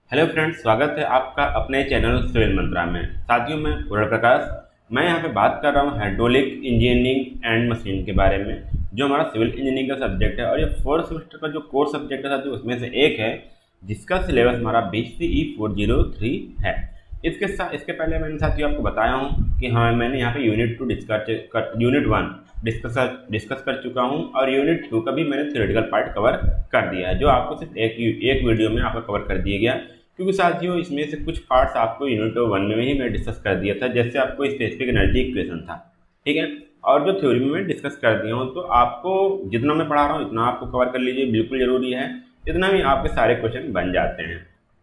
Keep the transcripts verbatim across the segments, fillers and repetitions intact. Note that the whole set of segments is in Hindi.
हेलो फ्रेंड्स, स्वागत है आपका अपने चैनल सिविल मंत्रा में। साथियों, मैं पूर्ण प्रकाश मैं यहाँ पे बात कर रहा हूँ हाइड्रोलिक इंजीनियरिंग एंड मशीन के बारे में, जो हमारा सिविल इंजीनियरिंग का सब्जेक्ट है। और ये फोर्थ सेमेस्टर का जो कोर्स सब्जेक्ट है साथियों, उसमें से एक है जिसका सिलेबस हमारा B C E four zero three है। इसके साथ इसके पहले मैंने साथियों आपको बताया हूँ कि हाँ, मैंने यहाँ पे यूनिट टू डिस्कस कर यूनिट वन डिस्कस डिस्कस कर चुका हूँ और यूनिट टू का भी मैंने थ्योरेटिकल पार्ट कवर कर दिया है, जो आपको सिर्फ एक एक वीडियो में आपका कवर कर दिया गया। क्योंकि साथियों इसमें से कुछ पार्ट्स आपको यूनिट वन में ही मैं डिस्कस कर दिया था, जैसे आपको स्पेसिफिक एनर्जी इक्वेशन था, ठीक है। और जो थ्योरी में मैं डिस्कस कर दिया हूँ, तो आपको जितना मैं पढ़ा रहा हूँ इतना आपको कवर कर लीजिए, बिल्कुल ज़रूरी है। इतना भी आपके सारे क्वेश्चन बन जाते हैं।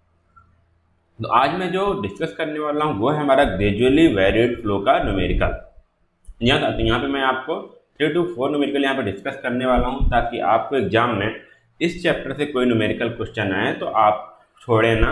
तो आज मैं जो डिस्कस करने वाला हूँ वो है हमारा ग्रेजुअली वेरिएड फ्लो का न्यूमेरिकल। यहाँ यहाँ पे मैं आपको थ्री टू फोर न्यूमेरिकल यहाँ पे डिस्कस करने वाला हूँ, ताकि आपको एग्जाम में इस चैप्टर से कोई न्यूमेरिकल क्वेश्चन आए तो आप छोड़े ना,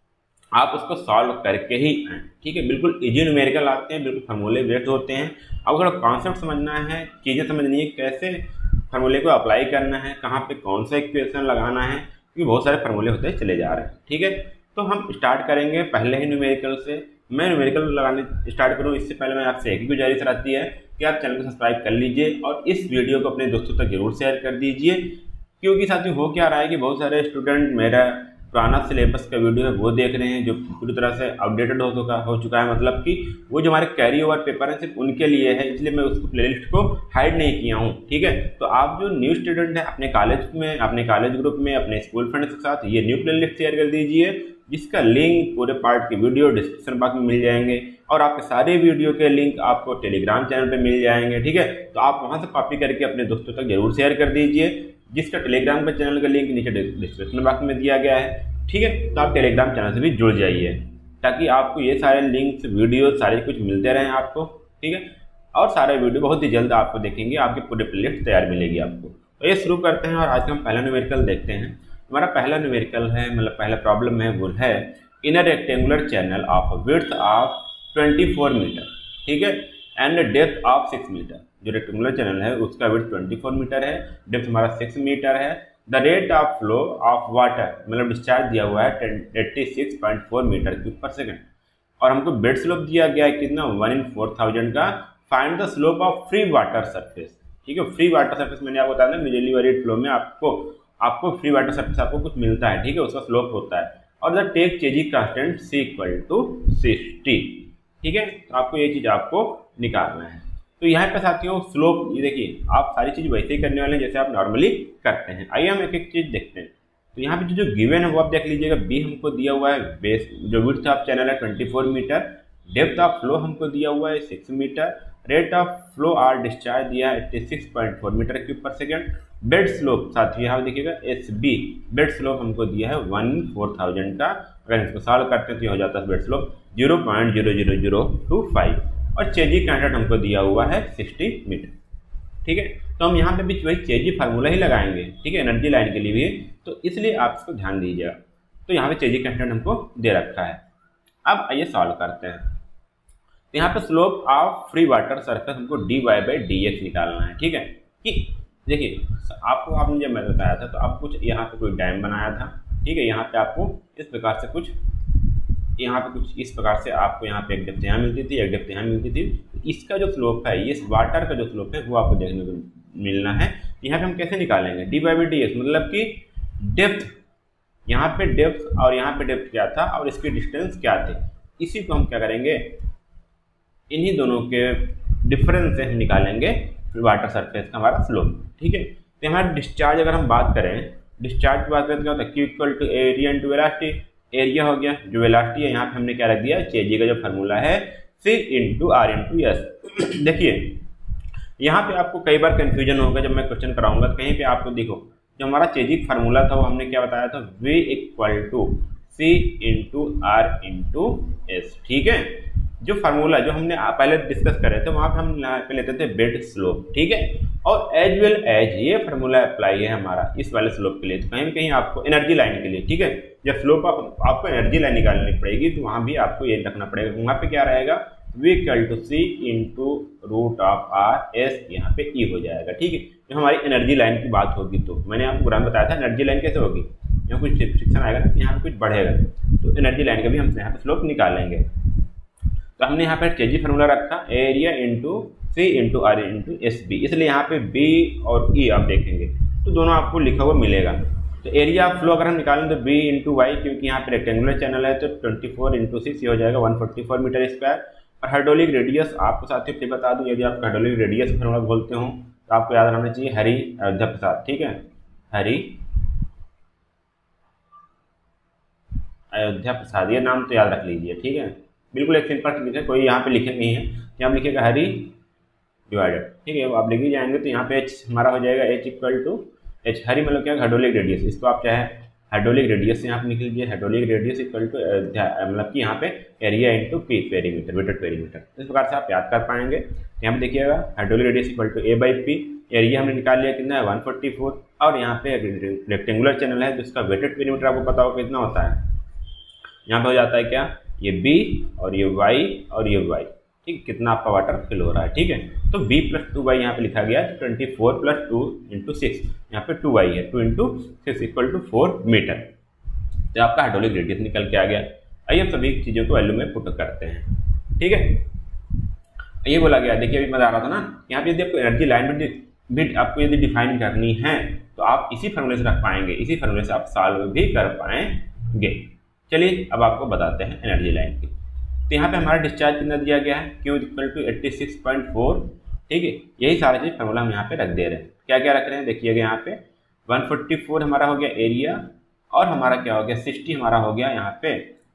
आप उसको सॉल्व करके ही आए, ठीक है। बिल्कुल इजी न्यूमेरिकल आते हैं, बिल्कुल फार्मूले बेस्ड होते हैं। अब अगर कॉन्सेप्ट समझना है, चीज़ें समझनी है, कैसे फार्मूले को अप्लाई करना है, कहाँ पे कौन सा इक्वेशन लगाना है, क्योंकि बहुत सारे फार्मूले होते चले जा रहे हैं, ठीक है। तो हम स्टार्ट करेंगे पहले ही न्यूमेरिकल से। मैं न्यूमेरिकल लगाने स्टार्ट करूँ इससे पहले मैं आपसे एक ही गुजारिश रहती है कि आप चैनल को सब्सक्राइब कर लीजिए और इस वीडियो को अपने दोस्तों तक जरूर शेयर कर दीजिए। क्योंकि साथियों हो क्या रहा है कि बहुत सारे स्टूडेंट मेरा पुराना सिलेबस का वीडियो है वो देख रहे हैं, जो पूरी तरह से अपडेटेड हो चुका हो चुका है, मतलब कि वो जो हमारे कैरी ओवर पेपर हैं सिर्फ उनके लिए है, इसलिए मैं उसको प्लेलिस्ट को हाइड नहीं किया हूँ, ठीक है। तो आप जो न्यू स्टूडेंट हैं अपने कॉलेज में, अपने कॉलेज ग्रुप में, अपने स्कूल फ्रेंड्स के साथ ये न्यू प्लेलिस्ट शेयर कर दीजिए, जिसका लिंक पूरे पार्ट के वीडियो डिस्क्रिप्शन बॉक्स में मिल जाएंगे और आपके सारे वीडियो के लिंक आपको टेलीग्राम चैनल पर मिल जाएंगे, ठीक है। तो आप वहाँ से कॉपी करके अपने दोस्तों तक जरूर शेयर कर दीजिए, जिसका टेलीग्राम का चैनल का लिंक नीचे डिस्क्रिप्शन बॉक्स में दिया गया है, ठीक है। तो आप टेलीग्राम चैनल से भी जुड़ जाइए, ताकि आपको ये सारे लिंक्स वीडियो सारे कुछ मिलते रहें आपको, ठीक है। और सारे वीडियो बहुत ही जल्द आपको देखेंगे, आपके पूरे प्लेलिस्ट तैयार मिलेगी आपको। तो ये शुरू करते हैं और आज का हम पहला न्यूमेरिकल देखते हैं। हमारा पहला न्यूमेरिकल है, मतलब पहला प्रॉब्लम है वो है in a rectangular channel of width of twenty four metre, ठीक है, and depth of six metre. जो रेक्टेंगुलर चैनल है उसका विड्थ ट्वेंटी फोर मीटर है, डेप्थ हमारा सिक्स मीटर है। The rate of flow of water, मतलब डिस्चार्ज दिया हुआ है eighty six point four metre cube per second, और हमको बेड स्लोप दिया गया है कितना, वन इन फोर थाउजेंड का। Find the slope of free water surface, ठीक है। फ्री वाटर सरफेस मैंने आपको बताया ना, ग्रेजुअली वेरिएड फ्लो में आपको आपको फ्री वाटर सरफेस आपको कुछ मिलता है, ठीक है, उसका स्लोप होता है। और the take Chezy constant C equal to sixty, ठीक है। तो आपको ये चीज़ आपको निकालना है। तो यहाँ पे साथियों स्लोप, ये देखिए आप सारी चीज़ वैसे ही करने वाले हैं जैसे आप नॉर्मली करते हैं। आइए हम एक एक चीज़ देखते हैं। तो यहाँ पे जो गिवन है वो आप देख लीजिएगा। बी हमको दिया हुआ है बेस, जो विड्थ ऑफ चैनल है twenty four metre, depth of flow हमको दिया हुआ है six metre, rate of flow or discharge दिया है eighty six point four metre cube per second. Bed slope साथियों यहाँ देखिएगा एस बी, बेड स्लोप हमको दिया है वन फोर थाउजेंड का। अगर इसको सॉल्व करते हैं तो हो जाता है bed slope zero point zero zero zero two five, और चेजी कांस्टेंट हमको दिया हुआ है सिक्सटी मीटर, ठीक है। तो हम यहाँ पे भी वही चेजी फार्मूला ही लगाएंगे, ठीक है, एनर्जी लाइन के लिए भी, तो इसलिए आप इसको ध्यान दीजिएगा। तो यहाँ पे चेजी कांस्टेंट हमको दे रखा है। अब आइए सॉल्व करते हैं। तो यहाँ पे slope of free water surface हमको D Y by D X निकालना है, ठीक है। कि देखिए आपको आपने जब मैं बताया था तो आप कुछ यहाँ पे कोई डैम बनाया था, ठीक है। यहाँ पे आपको इस प्रकार से कुछ यहाँ पे कुछ इस प्रकार से आपको यहाँ पे एक डेप्थ यहाँ मिलती थी, एक डेप्थ यहाँ मिलती थी। इसका जो स्लोप है, ये वाटर का जो स्लोप है वो आपको देखने को मिलना है। यहाँ पे हम कैसे निकालेंगे, D by by D X, मतलब कि डेप्थ, यहाँ पे डेप्थ और यहाँ पे डेप्थ क्या था और इसकी डिस्टेंस क्या थे, इसी को हम क्या करेंगे, इन्हीं दोनों के डिफरेंस से हम निकालेंगे वाटर सरफेस का हमारा स्लोप, ठीक है। तो हमारा डिस्चार्ज अगर हम बात करें, डिस्चार्ज की बात करें तो क्या होता है, Q equal to area into velocity. Area हो गया, जो वेलोसिटी है यहाँ पे हमने क्या रख दिया, चेजी का जो फार्मूला है C into R into S. देखिए यहाँ पे आपको कई बार कंफ्यूजन होगा जब मैं क्वेश्चन कराऊंगा, कहीं पे आपको देखो जो हमारा चेजी फार्मूला था वो हमने क्या बताया था, V equal to C into R into S, ठीक है। जो फार्मूला जो हमने पहले डिस्कस करे थे वहाँ पे हम यहाँ पे लेते थे बेड स्लोप, ठीक है। और एज वेल एज ये फार्मूला अप्लाई है हमारा इस वाले स्लोप के लिए, तो कहीं कहीं आपको एनर्जी लाइन के लिए, ठीक है, जब स्लोप आप, आपको एनर्जी लाइन निकालनी पड़ेगी तो वहाँ भी आपको ये रखना पड़ेगा। वहाँ पे क्या रहेगा, V equal to C into root of R S, यहाँ पे ई हो जाएगा, ठीक है। जो हमारी एनर्जी लाइन की बात होगी तो मैंने आपको ग्राम बताया था एनर्जी लाइन कैसे होगी, यहाँ कुछ फ्रिक्शन आएगा ना, यहाँ पे कुछ बढ़ेगा, तो एनर्जी लाइन का भी हम यहाँ पे स्लोप निकालेंगे। तो हमने यहाँ पे चेजी फार्मूला रखा area into C into R into S B, इसलिए यहाँ पे बी और ई आप देखेंगे तो दोनों आपको लिखा हुआ मिलेगा। तो एरिया ऑफ फ्लो अगर हम निकालें तो बी इंटू वाई, क्योंकि यहाँ पे रेक्टेंगुलर चैनल है तो ट्वेंटी फोर इंटू सिक्स ये हो जाएगा one forty four metre square. और हाइड्रोलिक रेडियस आपको साथियों फिर बता दूं, यदि आप हाइड्रोलिक रेडियस फार्मूला बोलते हो तो आपको याद रहना चाहिए हरि अयोध्या प्रसाद, ठीक है, हरि अयोध्या प्रसाद, ये नाम तो याद रख लीजिए, ठीक है, बिल्कुल एक सिंपल लिखे, कोई यहाँ पे लिखे नहीं है, यहाँ लिखेगा हरि डिवाइडेड, ठीक है, आप लिख ही जाएंगे तो यहाँ पे एच हमारा हो जाएगा एच इक्वल टू एच, हरी मतलब क्या हाइड्रोलिक रेडियस, इसको आप चाहे हाइड्रोलिक रेडियस से यहाँ पे निकल लीजिए, हाइड्रोलिक रेडियस इक्वल टू मतलब कि यहाँ पे area into P perimeter wetted perimeter, इस प्रकार से आप याद कर पाएंगे। यहाँ पे देखिएगा hydraulic radius equal to A by P, area हमने निकाल लिया कितना है वन फोर्टी फोर, और यहाँ पे रेक्टेंगुलर चैनल है जिसका वेटेड पेरीमीटर आपको पता हो कितना होता है, यहाँ पे हो जाता है क्या, ये बी और ये वाई और ये वाई, ठीक, कितना आपका वाटर फिल हो रहा है, ठीक है। तो b प्लस टू वाई यहाँ पे लिखा गया है, twenty four plus two into six, यहाँ पे टू वाई है, two into six equal to four metre, तो आपका हाइड्रोलिक रेडियस निकल के आ गया। आइए अब सभी चीज़ों को वैल्यू में पुट करते हैं, ठीक है। ये बोला गया, देखिए अभी मजा आ रहा था ना, यहाँ पे यदि आपको एनर्जी लाइन भी आपको यदि डिफाइन करनी है तो आप इसी फॉर्मूले से रख पाएंगे, इसी फॉर्मूले से आप सॉल्व भी कर पाएंगे। चलिए अब आपको बताते हैं एनर्जी लाइन की। तो यहाँ पे हमारा डिस्चार्ज कितना दिया गया है, Q equal to eighty six point four, ठीक है, यही सारी चीज़ फॉर्मूला हम यहाँ पे रख दे रहे हैं। क्या क्या रख रहे हैं देखिएगा, यहाँ पे वन फोर्टी फोर हमारा हो गया एरिया, और हमारा क्या हो गया सिक्सटी हमारा हो गया यहाँ पे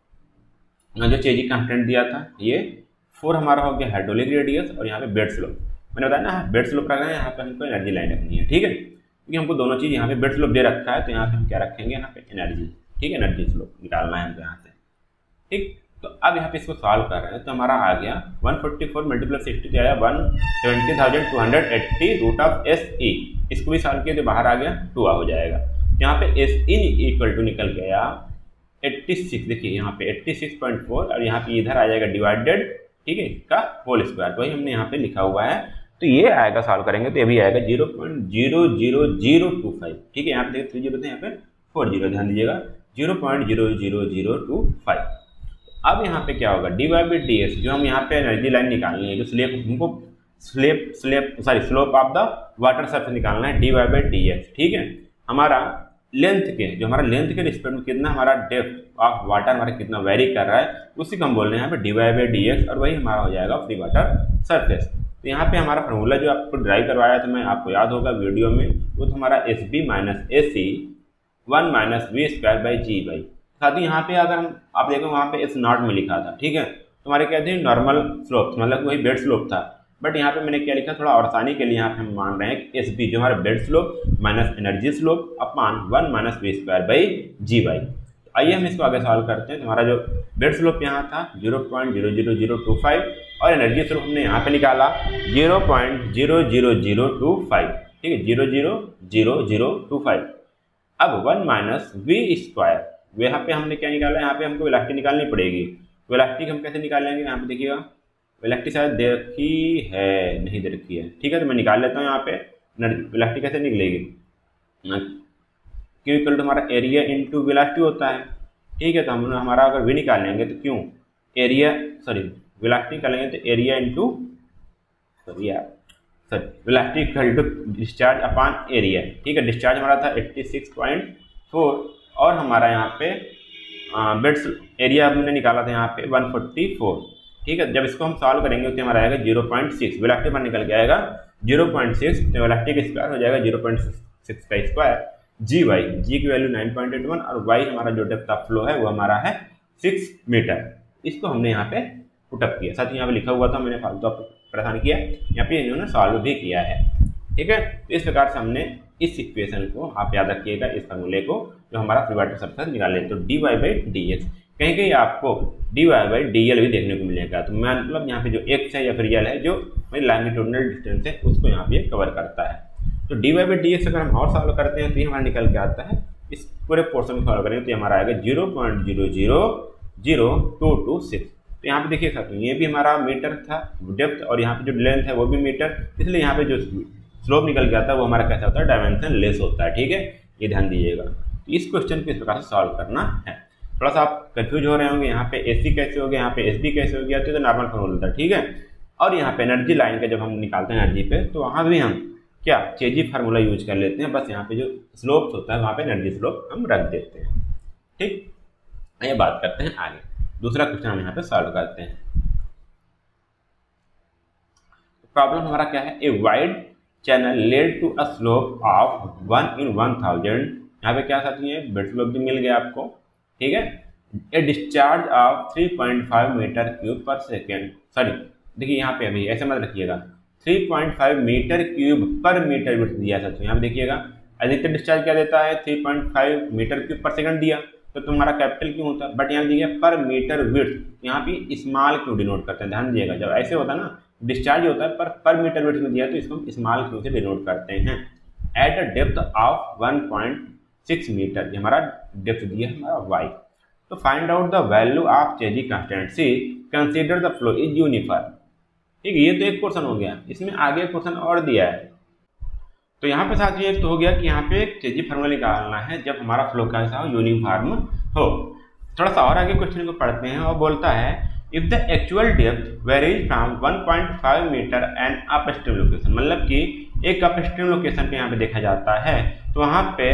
जो चेजी कांस्टेंट दिया था, ये फोर हमारा हो गया हाइड्रोलिक रेडियस, और यहाँ पे बेड स्लोप, मैंने बताया ना बेड स्लोप रख रहे हैं, यहाँ पे हमको एनर्जी लाइन रखनी है, ठीक है, क्योंकि हमको दोनों चीज़ यहाँ पे बेड स्लोप दे रखा है, तो यहाँ पे हम क्या रखेंगे, यहाँ पे एनर्जी, ठीक है, एनर्जी स्लोप निकालना है हमको यहाँ से, ठीक। तो अब यहाँ पे इसको सॉल्व कर रहे हैं तो हमारा आ गया one forty four multiply sixty तो आया one seventy thousand two hundred eighty root of S E, इसको भी सॉल्व किया तो बाहर आ गया टू हो जाएगा। यहाँ पे एस इन इक्वल टू निकल गया एट्टी सिक्स, देखिए यहाँ पे एट्टी सिक्स पॉइंट फोर, और यहाँ पे इधर आ जाएगा डिवाइडेड, ठीक है, का होल स्क्वायर, वही हमने यहाँ पे लिखा हुआ है, तो ये आएगा सॉल्व करेंगे तो ये भी आएगा zero point zero zero zero two five, ठीक है, यहाँ पे देखिए थ्री जीरो थे, यहाँ पे फोर जीरो, ध्यान दीजिएगा zero point zero zero zero two five. अब यहाँ पे क्या होगा, D Y by D X, जो हम यहाँ पे एनर्जी लाइन निकालनी है, जो स्लेप हमको slope slope sorry slope of the water surface निकालना है, D Y by D X, ठीक है। हमारा लेंथ के जो हमारा लेंथ के रिस्पेक्ट में कितना हमारा डेप्थ ऑफ वाटर हमारा कितना वेरी कर रहा है, उसी को हम बोल रहे हैं यहाँ पे D Y by D X, और वही हमारा हो जाएगा फ्री वाटर सरफेस। तो यहाँ पे हमारा फॉर्मूला जो आपको ड्राइव करवाया था मैं, आपको याद होगा वीडियो में, वो तो हमारा S B minus A C one minus V square by G by, साथ ही यहाँ पे अगर हम आप देखो वहाँ पे एस नॉट में लिखा था, ठीक है, तो हमारे कहते हैं नॉर्मल स्लोप, मतलब वही बेड स्लोप था, बट यहाँ पे मैंने क्या लिखा, थोड़ा और आसानी के लिए यहाँ पे हम मान रहे हैं एस बी जो हमारा bed slope minus energy slope upon one minus V square by G by. आइए हम इसको आगे सॉल्व करते हैं। तो हमारा जो बेड स्लोप यहाँ था zero point zero zero zero two five, और एनर्जी स्लोप हमने यहाँ पे निकाला zero point zero zero zero two five, ठीक है, zero zero zero zero two five. अब वन माइनस वी स्क्वायर, यहाँ पे हमने क्या निकाला, यहाँ पे हमको वेलोसिटी निकालनी पड़ेगी। वेलोसिटी हम कैसे निकालेंगे, यहाँ पे देखिएगा वेलोसिटी शायद दे रखी है, नहीं दे रखी है, ठीक है, तो मैं निकाल लेता हूँ। यहाँ पे वेलोसिटी कैसे निकलेगी, क्यू इक्वल टू हमारा एरिया इंटू वेलोसिटी होता है, ठीक है, तो हम हमारा अगर वी निकाल लेंगे तो क्यों एरिया सॉरी वेलोसिटी निकालेंगे तो एरिया इंटू सॉरी यार sorry velocity equal to discharge upon area, ठीक है, डिस्चार्ज हमारा था एट्टी सिक्स पॉइंट फोर, और हमारा यहाँ पे बेड्स एरिया हमने निकाला था यहाँ पे वन फोर्टी फोर, ठीक है। जब इसको हम सॉल्व करेंगे तो हमारा आएगा जीरो पॉइंट सिक्स, वेलोसिटी पर निकल के आएगा जीरो पॉइंट सिक्स, तो वेलोसिटी का स्क्वायर हो जाएगा जीरो पॉइंट सिक्स का स्क्वायर जी वाई, जी की value nine point eight one, और वाई हमारा जो डेप्थ ऑफ फ्लो है वो हमारा है सिक्स मीटर। इसको हमने यहाँ पे पुटअप किया, साथ ही यहाँ पे लिखा हुआ था, मैंने फालतू आपको परेशान किया, यहाँ पे इन्होंने सॉल्व भी किया है, ठीक है। तो इस प्रकार से हमने इस इक्वेशन को आप याद रखिएगा, इस फॉर्मूले को जो हमारा फ्री वाटर सरफेस निकाले, तो D Y by D X, कहीं कहीं आपको D Y by D L भी देखने को मिलेगा, तो मैं मतलब यहाँ पे जो एक्स है या फिर एल है जो मेरी लॉन्गिट्यूडिनल डिस्टेंस है उसको यहाँ पे कवर करता है। तो D Y by D X अगर हम और सॉल्व करते हैं तो ये हमारा निकल के आता है, इस पूरे पोर्शन को सॉल्व करेंगे तो हमारा आएगा zero point zero zero zero two two six. तो यहाँ पे देखिए साथियों, ये भी हमारा मीटर था डेप्थ, और यहाँ पे जो लेंथ है वो भी मीटर, इसलिए यहाँ पे जो स्लोप निकल के आता है वो हमारा कैसा होता है, डायमेंशन लेस होता है, ठीक है, ये ध्यान दीजिएगा। तो इस क्वेश्चन को इस प्रकार से सॉल्व करना है। थोड़ा सा आप कंफ्यूज हो रहे होंगे, यहाँ पे एस सी कैसे हो गया, यहाँ पे एस बी कैसे हो गया, तो नॉर्मल फॉर्मूला होता है, ठीक है। और यहाँ पे एनर्जी लाइन का जब हम निकालते हैं एनर्जी पे, तो वहाँ भी हम क्या चेजी फार्मूला यूज कर लेते हैं, बस यहाँ पे जो स्लोप होता है वहाँ पे एनर्जी स्लोप हम रख देते हैं, ठीक। ये बात करते हैं आगे, दूसरा क्वेश्चन हम यहाँ पे सॉल्व करते हैं। प्रॉब्लम हमारा क्या है, a wide channel laid to a slope of one in one thousand, यहाँ पे क्या साथी है, बेड स्लोप भी मिल गया आपको, ठीक है। A discharge of three point five metre cube per second, sorry देखिए यहाँ पे अभी ऐसे मत रखिएगा, three point five metre cube per metre width दिया था, तो यहाँ पे देखिएगा अधिकतर डिस्चार्ज क्या देता है, three point five metre cube per second दिया, तो तुम्हारा कैपिटल क्यों होता है, बट यहाँ दिया पर मीटर विड्थ, यहाँ पे स्मॉल क्यों डिनोट करते हैं, ध्यान दीजिएगा। जब ऐसे होता है ना डिस्चार्ज होता है पर पर मीटर विड्थ में दिया, तो इसको स्मॉल क्यों से डिनोट करते हैं। At a depth of one point six metre, ये हमारा डेप्थ दिया है हमारा वाई। तो find out the value of Chezy constant, C consider the flow is uniform, ठीक है। ये तो एक पोर्शन हो गया, इसमें आगे पोर्शन और दिया है। तो यहाँ पे साथ ही एक तो हो गया कि यहाँ पे एक चेजी फार्मूला निकालना है जब हमारा फ्लो कैसा हो, यूनिफॉर्म हो। थोड़ा सा और आगे क्वेश्चन को पढ़ते हैं, और बोलता है if the actual depth varies from one point five metre and upstream location, मतलब कि एक अपस्ट्रीम लोकेशन पे यहाँ पे देखा जाता है, तो वहाँ पे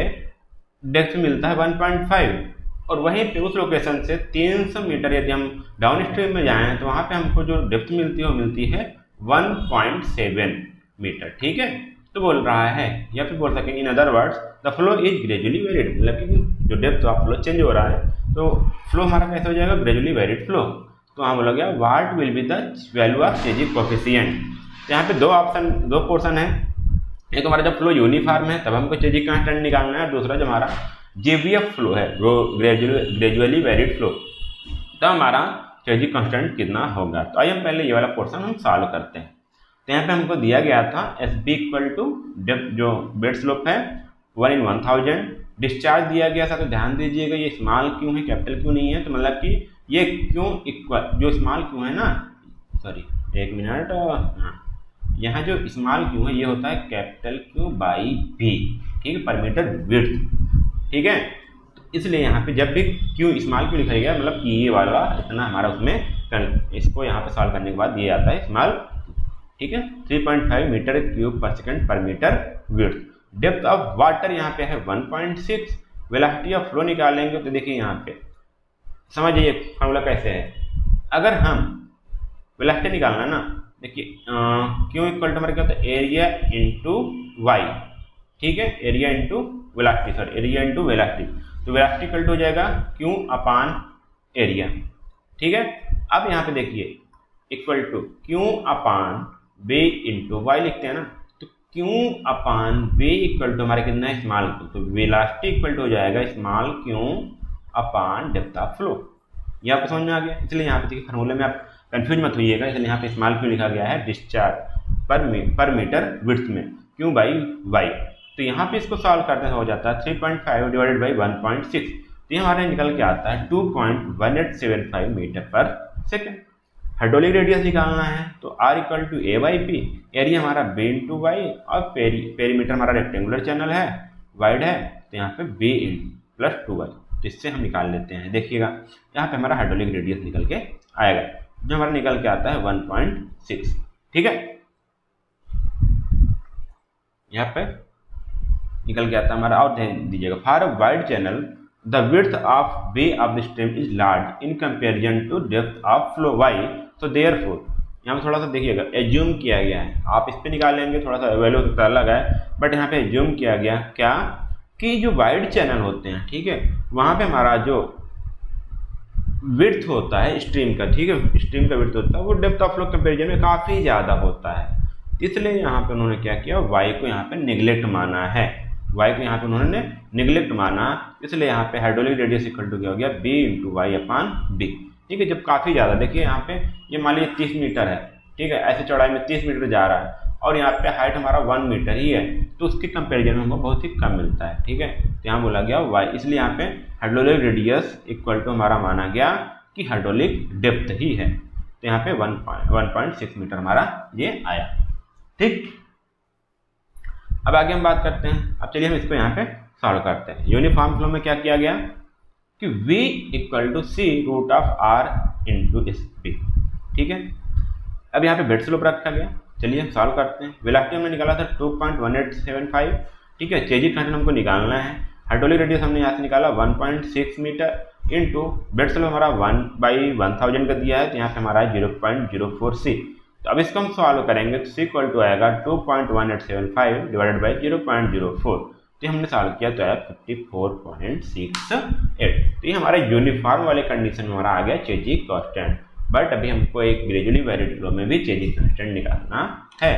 डेप्थ मिलता है वन पॉइंट फाइव, और वहीं पे उस लोकेशन से तीन सौ मीटर यदि हम डाउन स्ट्रीम में जाएं, तो वहाँ पे हमको जो डेप्थ मिलती है वो मिलती है वन पॉइंट सेवन मीटर, ठीक है। तो बोल रहा है, या फिर बोल सकेंगे in other words the flow is gradually varied, मतलब कि जो डेप्थ ऑफ फ्लो चेंज हो रहा है, तो फ्लो हमारा कैसे हो जाएगा, ग्रेजुअली वेरिड फ्लो। तो वहाँ बोला गया what will be the value of Chezy coefficient. तो यहाँ पे दो ऑप्शन, दो पोर्शन है, एक हमारा जब फ्लो यूनिफॉर्म है तब हमको चेजी कांस्टेंट निकालना है, दूसरा जब हमारा जेवीएफ फ्लो है, वो ग्रेजुअली ग्रेजुअली वेरिड फ्लो, तो हमारा चेजी कांस्टेंट कितना होगा। तो आइए हम पहले ये वाला पोर्शन हम सॉल्व करते हैं। तो यहाँ पे हमको दिया गया था S B equal to depth जो बेड स्लोप है one in one thousand, discharge दिया गया था, तो ध्यान दीजिएगा ये स्मॉल क्यों है, कैपिटल क्यों नहीं है, तो मतलब कि ये क्यों इक्वल, जो स्मॉल क्यों है ना, सॉरी एक मिनट, हाँ यहाँ जो स्मॉल क्यों है ये होता है कैपिटल क्यू बाई बी, ठीक है, पर मीटर विड्थ, ठीक है। तो इसलिए यहाँ पे जब भी क्यू स्मॉल क्यू लिखा गया, मतलब कि ये वाला इतना हमारा उसमें, इसको यहाँ पे सॉल्व करने के बाद ये आता है स्मॉल, ठीक है, three point five metre cube per second per metre width. Depth of water यहाँ पे है one point six, velocity of flow निकालेंगे तो देखिए यहाँ पे समझिए फॉर्मूला कैसे है। अगर हम वेलोसिटी निकालना ना, देखिए क्यू इक्वल टू हमारा क्या होता है, एरिया इंटू वाई, ठीक है, area into velocity, sorry area into velocity, तो वेलोसिटी इक्वल टू हो जाएगा क्यू अपान एरिया, ठीक है। अब यहाँ पे देखिए equal to Q upon B into Y लिखते हैं ना, तो Q upon B equal to हमारे कितना है, स्मॉल क्यू, तो वेलोसिटी इक्वल टू हो जाएगा small Q upon depth of flow. ये आपको समझ में आ गया। इसलिए यहाँ पे देखिए फार्मूले में आप कंफ्यूज मत होइएगा, इसलिए यहाँ पे स्मॉल क्यू लिखा गया है discharge per me, per metre width में क्यू बाई वाई। तो यहाँ पे इसको सॉल्व करते हैं हो जाता है three point five divided by one point six, तो ये हमारे निकल के आता है two point one eight seven five metre per second. Hydraulic radius निकालना है तो R equal to A by P, area हमारा बी इंटू वाई, और पेरी पेरीमीटर हमारा रेक्टेंगुलर चैनल है, वाइड है, तो यहाँ पे B in plus two Y, तो इससे हम निकाल लेते हैं। देखिएगा यहाँ पे हमारा हाइड्रोलिक रेडियस निकल के आएगा, जो हमारा निकल के आता है वन पॉइंट सिक्स, ठीक है, यहाँ पे निकल के आता है हमारा। और ध्यान दीजिएगा for a wide channel the width of B of the stream is large in comparison to depth of flow Y, तो देयरफॉर यहाँ पे थोड़ा सा देखिएगा एज्यूम किया गया है, आप इस पे निकालेंगे थोड़ा सा वैल्यू तो अलग है, बट यहाँ पे एज्यूम किया गया क्या कि जो वाइड चैनल होते हैं, ठीक है, वहाँ पे हमारा जो विड्थ होता है स्ट्रीम का, ठीक है, स्ट्रीम का विड्थ होता है वो डेप्थ ऑफ फ्लो कंपेरिजन में काफ़ी ज़्यादा होता है, इसलिए यहाँ पे उन्होंने क्या किया, वाई को यहाँ पे निगलेक्ट माना है, वाई को यहाँ पे उन्होंने निगलेक्ट माना, इसलिए यहाँ पे हाइड्रोलिक रेडियस इक्वल टू क्या हो गया, B into Y upon B, ठीक है। जब काफ़ी ज़्यादा देखिए यहाँ पे ये मान लीजिए तीस मीटर है, ठीक है, ऐसे चौड़ाई में तीस मीटर जा रहा है, और यहाँ पे हाइट हमारा वन मीटर ही है, तो उसके कंपेरिजन में हमको बहुत ही कम मिलता है, ठीक है। तो यहाँ बोला गया वाई, इसलिए यहाँ पे हाइड्रोलिक रेडियस इक्वल टू हमारा माना गया कि हाइड्रोलिक डेप्थ ही है, तो यहाँ पे one point one point six metre हमारा ये आया, ठीक। अब आगे हम बात करते हैं, अब चलिए हम इसको यहाँ पे सॉल्व करते हैं। यूनिफॉर्म फ्लो में क्या किया गया, कि v equal to C root of R into S. ठीक है, अब यहाँ पे बेड स्लोप रखा गया। चलिए हम सॉल्व करते हैं। वेलोसिटी हमने निकाला था two point one eight seven five. ठीक है, चेजिक कांस्टेंट हमको निकालना है। हाइड्रोलिक रेडियस हमने यहाँ से निकाला one point six metre into bed slope हमारा वन बाई वन थाउजेंड का दिया है, तो यहाँ पे हमारा zero point zero four C. तो अब इसको हम सॉल्व करेंगे तो सी इक्वल टू आएगा two point one eight seven five divided by zero point zero four. तो हमने सॉल्व किया तो आया fifty four point six eight. तो ये हमारे यूनिफॉर्म वाले कंडीशन में हमारा आ गया चेजिक कांस्टेंट। बट अभी हमको एक ग्रेजुअली वेरिड फ्लो में भी चेजिक कांस्टेंट निकालना है।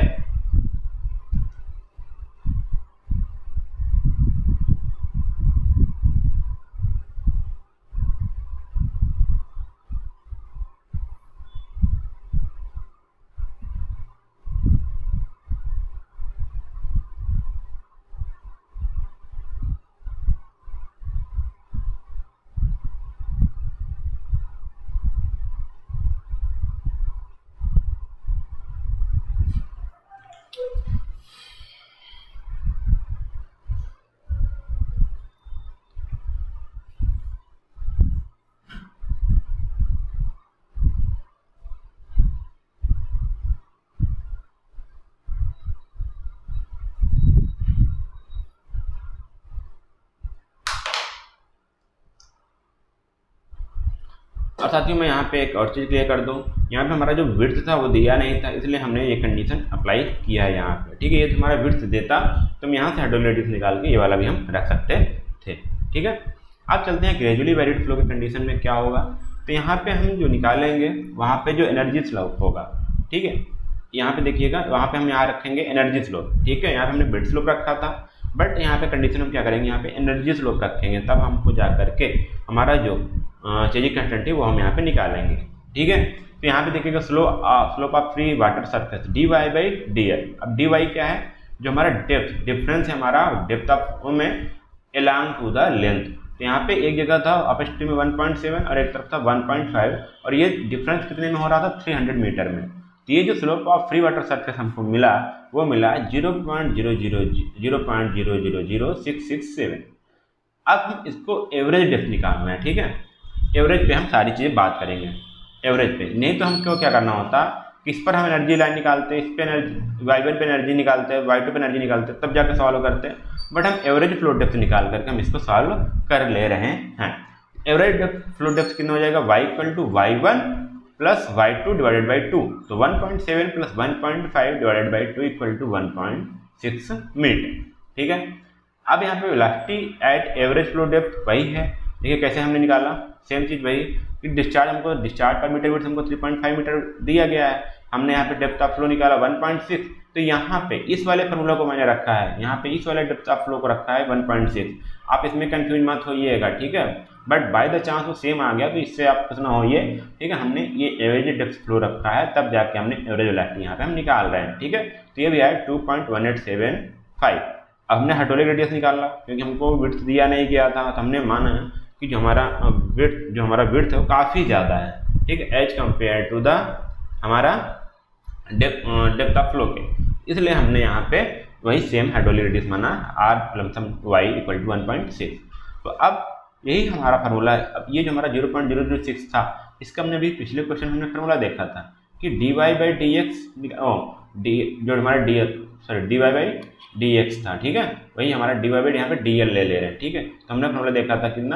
और साथियों मैं यहाँ पे एक और चीज़ क्लियर कर दूँ, यहाँ पे हमारा जो विड्थ था वो दिया नहीं था, इसलिए हमने ये कंडीशन अप्लाई किया है यहाँ पे। ठीक है, ये तो हमारा विड्थ देता तो हम यहाँ से हाइड्रोलिक रेडियस निकाल के ये वाला भी हम रख सकते थे। ठीक है, अब चलते हैं ग्रेजुअली वेरिड फ्लो के कंडीशन में क्या होगा। तो यहाँ पे हम जो निकालेंगे वहाँ पे जो एनर्जी स्लोप होगा, ठीक है, यहाँ पे देखिएगा, वहाँ पे हम यहाँ रखेंगे एनर्जी स्लोप। ठीक है, यहाँ पे हमने बेड स्लोप रखा था, बट यहाँ पे कंडीशन हम क्या करेंगे, यहाँ पे एनर्जी स्लोप रखेंगे, तब हमको जा करके हमारा जो चेजिक कांस्टेंट है वो हम यहाँ पे निकालेंगे। ठीक है, तो यहाँ पे देखिएगा slow slope of free water surface D Y by D L. अब डी वाई क्या है, जो हमारा डेप्थ डिफरेंस है हमारा डेप्थ ऑफ में एलॉन्ग टू द लेंथ। तो यहाँ पे एक जगह था अपस्ट्रीम में वन पॉइंट सेवन और एक तरफ था वन पॉइंट फाइव, और ये डिफरेंस कितने में हो रहा था, थ्री हंड्रेड मीटर में। तो ये जो slope of free water surface हमको मिला वो मिला zero point zero zero zero point zero zero zero six six seven. अब हम इसको एवरेज डेप्थ निकालना है। ठीक है, एवरेज पे हम सारी चीज़ें बात करेंगे एवरेज पे, नहीं तो हमको क्या करना होता, किस पर हम एनर्जी लाइन निकालते, इस पे एनर्जी वाई वन पे एनर्जी निकालते हैं, वाई टू पे एनर्जी निकालते हैं, तब जाकर सॉल्व करते हैं। बट हम एवरेज फ्लो डेप्थ निकाल करके हम इसको सॉल्व कर ले रहे हैं। एवरेज डेप्थ फ्लो डेप्थ कितना हो जाएगा, Y equal to Y one plus Y two divided by two. तो one point seven plus one point five divided by two equal to one point six metre. ठीक है, अब यहाँ पे velocity at average flow depth वही है। देखिए कैसे हमने निकाला, सेम चीज़ वही कि डिस्चार्ज हमको डिस्चार्ज पर मीटर विड्थ हमको थ्री पॉइंट फाइव मीटर दिया गया है, हमने यहाँ पे डेप्थ ऑफ फ्लो निकाला वन पॉइंट सिक्स। तो यहाँ पे इस वाले फार्मूला को मैंने रखा है, यहाँ पे इस वाले डेप्थ ऑफ फ्लो को रखा है वन पॉइंट सिक्स। आप इसमें कंफ्यूज मत होइएगा। ठीक है, बट बाय द चांस वो सेम आ गया तो इससे आप कुछ ना होइए। ठीक है, हमने ये एवरेज डेप्थ फ्लो रखा है, तब जाके हमने एवरेज वेलोसिटी यहाँ पे हम निकाल रहे हैं। ठीक है, तो ये भी आया two point one eight seven five. अब हमने हाइड्रोलिक रेडियस निकाला, क्योंकि हमको विड्थ दिया नहीं गया था, तो हमने माना कि जो हमारा विड्थ जो हमारा विड्थ है वो काफ़ी ज़्यादा है। ठीक है, एज कम्पेयर टू द हमारा डेप्थ डेप्थ ऑफ फ्लो के, इसलिए हमने यहाँ पे वही सेम हाइड्रोलिक रेडियस माना R lump sum Y equal to one point six. तो अब यही हमारा फार्मूला है। अब ये जो हमारा zero point zero zero six था, इसका हमने भी पिछले क्वेश्चन में हमने फार्मूला देखा था कि D Y by D X D जो हमारा D sorry D Y by D X था। ठीक है, वही हमारा डी वाई बाई यहाँ पे डी एल ले ले रहे हैं। ठीक है, तो हमने फार्मूला देखा था कितना,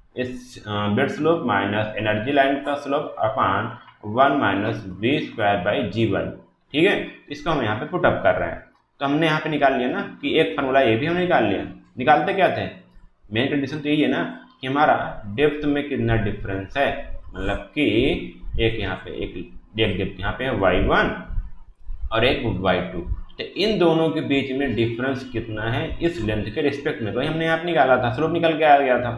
इस bed slope minus energy line का slope upon one minus V square by G one. ठीक है, इसको हम यहाँ पे पुट अप कर रहे हैं। तो हमने यहाँ पे निकाल लिया ना कि एक फार्मूला ये भी हमने निकाल लिया। निकालते क्या थे, मेन कंडीशन तो यही है ना कि हमारा डेप्थ में कितना डिफरेंस है, मतलब कि एक यहाँ पे एक एक डेप्थ यहाँ पे है वाई वन और एक वाई टू, तो इन दोनों के बीच में डिफरेंस कितना है इस लेंथ के रिस्पेक्ट में, तो हमने यहाँ पे निकाला था, स्लोप निकल के आ गया था।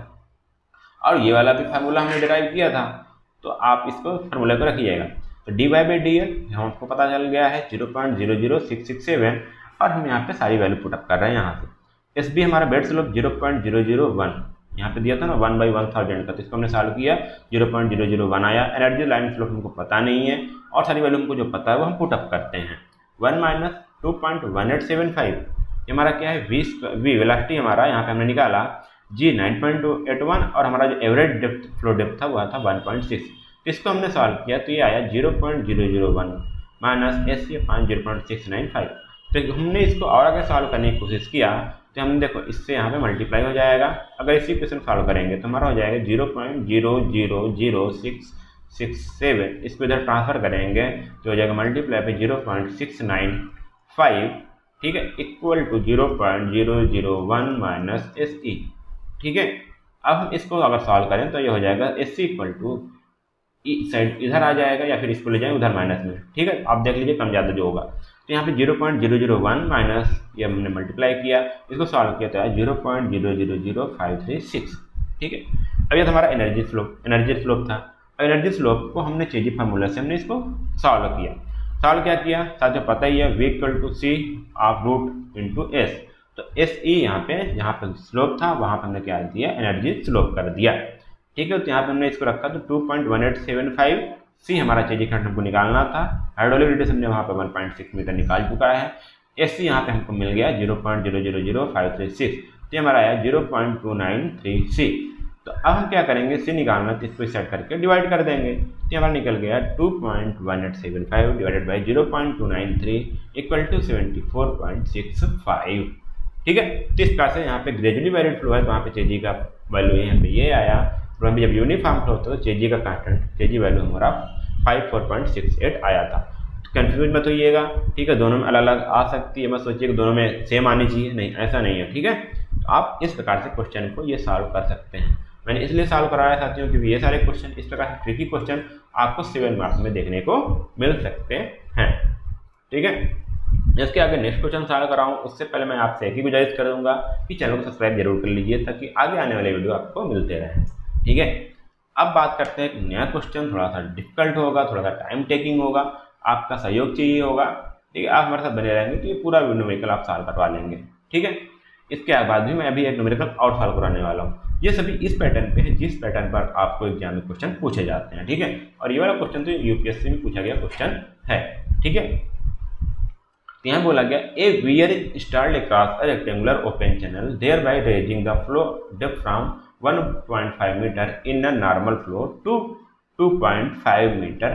और ये वाला भी फार्मूला हमने डिराइव किया था, तो आप इसको फार्मूला को रखिएगा। तो D Y by D L हमको पता चल गया है zero point zero zero six six seven, और हम यहाँ पे सारी वैल्यू पुटअप कर रहे हैं यहाँ से। एस बी हमारा bed slope zero point zero zero one यहाँ पे दिया था ना वन बाई वन थाउजेंड का, तो इसको हमने सॉल्व किया, zero point zero zero one आया। एनर्जी लाइन स्लोप हमको पता नहीं है, और सारी वैल्यू हमको जो पता है वो हम पुटअप करते हैं। One minus two point one eight seven five, ये हमारा क्या है, वी वी वेलोसिटी हमारा यहाँ पे हमने निकाला G nine point eight one और हमारा जो एवरेज डेप्थ फ्लो डेप्थ था वह था वन पॉइंट सिक्स। इसको हमने सॉल्व किया तो ये आया zero point zero zero one minus S ये पाँच zero point six nine five. तो हमने इसको और आगे सॉल्व करने की कोशिश किया तो हमने देखो इससे यहाँ पे मल्टीप्लाई हो जाएगा। अगर इसी क्वेश्चन सॉल्व करेंगे तो हमारा हो जाएगा zero point zero zero zero six six seven. इसको इधर ट्रांसफर करेंगे तो हो जाएगा मल्टीप्लाई पे zero point six nine five, ठीक है, equal to zero point zero zero one minus S E. ठीक है, अब हम इसको अगर सॉल्व करें तो ये हो जाएगा S C equal to E side इधर आ जाएगा या फिर इसको ले जाएंगे उधर माइनस में। ठीक है, आप देख लीजिए कम ज़्यादा जो होगा। तो यहाँ पे zero point zero zero one minus ये हमने मल्टीप्लाई किया, इसको सॉल्व किया तो है zero point zero zero zero five three six. ठीक है, अब ये हमारा एनर्जी स्लोप एनर्जी स्लोप था। एनर्जी स्लोप को हमने चेजी फार्मूला से हमने इसको सॉल्व किया। सॉल्व क्या किया साथियों, पता ही है V equal to C of root into S. तो एस ई यहाँ पे यहाँ पे स्लोप था वहाँ पे हमने क्या दिया एनर्जी स्लोप कर दिया। ठीक है, तो यहाँ पे हमने इसको रखा तो two point one eight seven five. C हमारा चेजी करंट हमको निकालना था, हाइड्रोलिक रेडिएशन हमने वहाँ पे वन पॉइंट सिक्स मीटर निकाल चुका है। एस सी यहाँ पे हमको मिल गया zero point zero zero zero five three six, तो हमारा आया zero point two nine three C. तो अब हम क्या करेंगे, सी निकालना तो इसको सेट करके डिवाइड कर देंगे तो हमारा निकल गया two point one eight seven five divided by zero point two nine three equal to seventy four point six five. ठीक है, तो इस प्रकार से यहाँ पे ग्रेजुअली वेरिएड फ्लो है तो वहाँ पे चेजी का वैल्यू यहाँ पे ये आया। तो हमें जब यूनिफॉर्म फ्लो होता है तो चेजी का कांस्टेंट चेजी वैल्यू हमारा five four point six eight आया था। तो कन्फ्यूज मत होइएगा, ठीक है, दोनों में अलग अलग आ सकती है, मत सोचिए कि दोनों में सेम आनी चाहिए, नहीं ऐसा नहीं है। ठीक है, तो आप इस प्रकार से क्वेश्चन को ये सॉल्व कर सकते हैं। मैंने इसलिए सॉल्व कराया साथियों क्योंकि ये सारे क्वेश्चन इस प्रकार से ट्रिकी क्वेश्चन आपको सेवन मार्क्स में देखने को मिल सकते हैं। ठीक है, इसके आगे नेक्स्ट क्वेश्चन सॉल्व कराऊं उससे पहले मैं आपसे एक ही गुजारिश कर दूंगा कि चैनल को सब्सक्राइब जरूर कर लीजिए ताकि आगे आने वाले वीडियो आपको मिलते रहें। ठीक है, अब बात करते हैं एक नया क्वेश्चन, थोड़ा सा डिफिकल्ट होगा, थोड़ा सा टाइम टेकिंग होगा, आपका सहयोग चाहिए होगा। ठीक है, आप हमारे साथ बने रहेंगे तो ये पूरा न्यूमेरिकल आप सॉल्व करवा लेंगे। ठीक है, इसके बाद भी मैं अभी एक न्यूमेरिकल और सॉल्व कराने वाला हूँ। ये सभी इस पैटर्न पे है जिस पैटर्न पर आपको एग्जाम में क्वेश्चन पूछे जाते हैं। ठीक है, और ये वाला क्वेश्चन तो यूपीएससी में पूछा गया क्वेश्चन है। ठीक है, यहाँ बोला गया a weir start across a rectangular open channel thereby raising the flow depth from one point five metre in a normal flow to two point five metre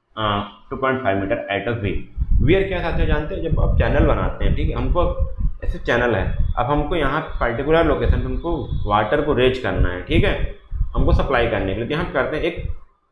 two point five metre at a V. Weir क्या साथियों जानते हैं, जब आप चैनल बनाते हैं, ठीक है, हमको ऐसे चैनल है, अब हमको यहाँ पर्टिकुलर लोकेशन पे हमको वाटर को रेज करना है। ठीक है, हमको सप्लाई करने के लिए यहाँ करते हैं एक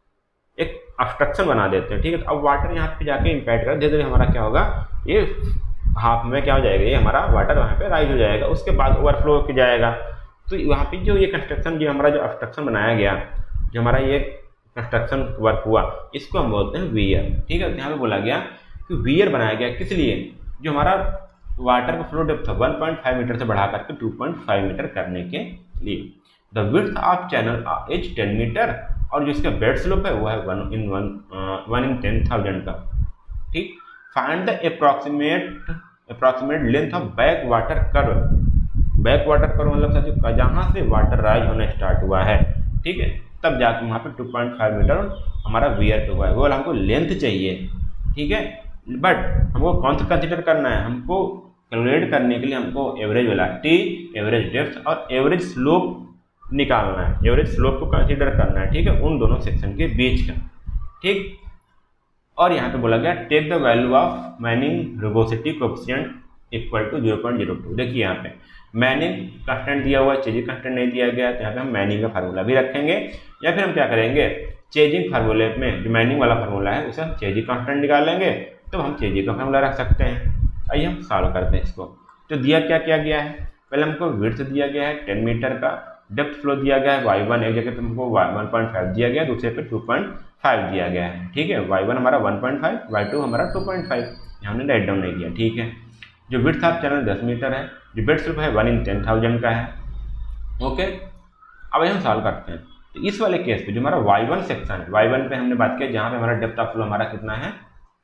एक ऑब्स्ट्रक्शन बना देते हैं। ठीक है, तो अब वाटर यहाँ पे जाके इम्पैक्ट कर धीरे धीरे हमारा क्या होगा, ये हाफ में क्या हो जाएगा, ये हमारा वाटर वहाँ पे राइज हो जाएगा, उसके बाद ओवरफ्लो हो जाएगा। तो वहाँ पे जो ये कंस्ट्रक्शन जो हमारा जो ऑब्स्ट्रक्शन बनाया गया, जो हमारा ये कंस्ट्रक्शन वर्क हुआ, इसको हम बोलते हैं वियर। ठीक है, तो यहाँ पे बोला गया कि वियर बनाया गया किस लिए, जो हमारा वाटर का flow depth one point five metre से बढ़ा करके टू पॉइंट फाइव मीटर करने के लिए। The width of channel is ten metre और जो इसका बेड स्लोप है वो है one in one one in ten thousand का। ठीक, find the approximate approximate length of back water curve. Back water curve मतलब साथियों जहाँ से वाटर राइज होना स्टार्ट हुआ है, ठीक है, तब जाके वहाँ पे टू पॉइंट फाइव मीटर हमारा वियर हुआ है। वो हमको लेंथ चाहिए। ठीक है, बट हमको कौन सा कंसिडर करना है, हमको कैलकुलेट करने के लिए हमको एवरेज वेलोसिटी, एवरेज डेप्थ और एवरेज स्लोप निकालना है। एवरेज स्लोप को कंसीडर करना है। ठीक है, उन दोनों सेक्शन के बीच का। ठीक, और यहाँ पे बोला गया take the value of Manning rugosity coefficient equal to zero point zero two. देखिए यहाँ पे मैनिंग कांस्टेंट दिया हुआ है, चेजिंग कांस्टेंट नहीं दिया गया, तो यहाँ पे हम मैनिंग का फार्मूला भी रखेंगे या फिर हम क्या करेंगे, चेजिंग फार्मूले में जो मैनिंग वाला फार्मूला है उसे हम चेजिंग कांस्टेंट निकालेंगे तो हम चेजिंग का फार्मूला रख सकते हैं। आइए हम सॉल्व करते हैं इसको। तो दिया क्या क्या गया है, पहले हमको विड्थ दिया गया है टेन मीटर का, डेप्थ फ्लो दिया गया है वाई वन, एक जगह पे हमको वन पॉइंट फाइव दिया गया, दूसरे पे टू पॉइंट फाइव दिया गया है। ठीक है, वाई वन हमारा one point five, Y two हमारा टू पॉइंट फाइव, हमने राइट डाउन नहीं किया। ठीक है, जो विड्थ ऑफ चैनल दस मीटर है, जो बेड स्लोप है वन इन टेन थाउजेंड का है। ओके, अब हम सॉल्व करते हैं। तो इस वाले केस पे जो हमारा वाई वन सेक्शन है, वाई वन पे हमने बात किया जहाँ पे हमारा डेप्थ ऑफ फ्लो हमारा कितना है,